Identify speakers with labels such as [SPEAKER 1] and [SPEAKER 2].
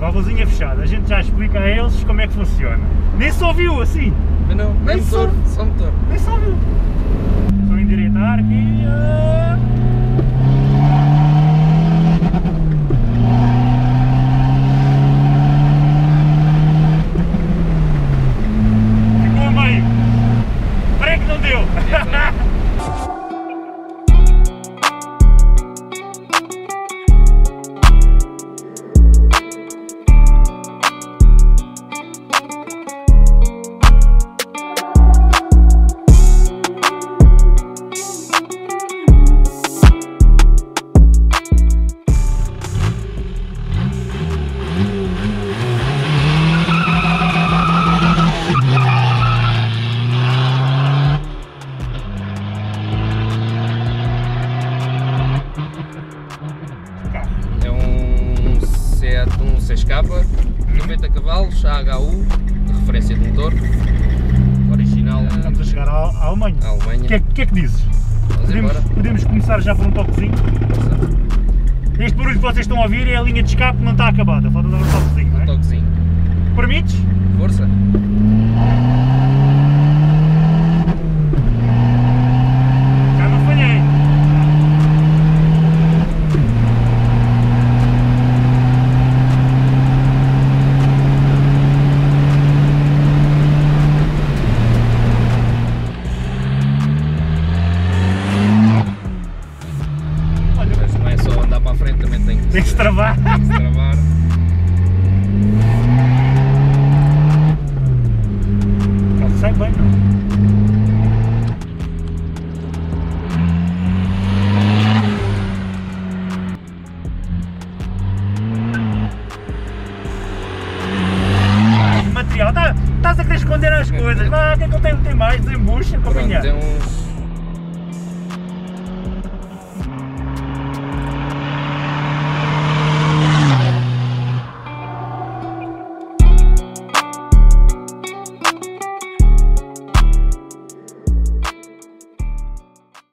[SPEAKER 1] válvulazinha fechada, a gente já explica a eles como é que funciona. Nem só viu assim.
[SPEAKER 2] Não, nem motor, só motor.
[SPEAKER 1] Nem só viu. Só endireitar aqui. Ficou a meio. Parece que não deu.
[SPEAKER 2] Um 6K, 90 cavalos, AHU, de referência de motor, original.
[SPEAKER 1] Estamos a chegar à Alemanha.
[SPEAKER 2] Alemanha.
[SPEAKER 1] O que é que dizes? Podemos começar já por um toquezinho? Este barulho que vocês estão a ouvir é a linha de escape que não está acabada, falta dar um toquezinho, não é?
[SPEAKER 2] Um toquezinho.
[SPEAKER 1] Permites?
[SPEAKER 2] Força!
[SPEAKER 1] Já não falhei!
[SPEAKER 2] Mas não é só andar para a frente, também tem
[SPEAKER 1] Tem que se travar!
[SPEAKER 2] Tem que se travar.
[SPEAKER 1] Não sai bem, não? Material, estás a querer esconder as coisas, vá, o que é que eu tenho? Tem mais, desembucha,
[SPEAKER 2] Pronto,
[SPEAKER 1] companhia.
[SPEAKER 2] tem uns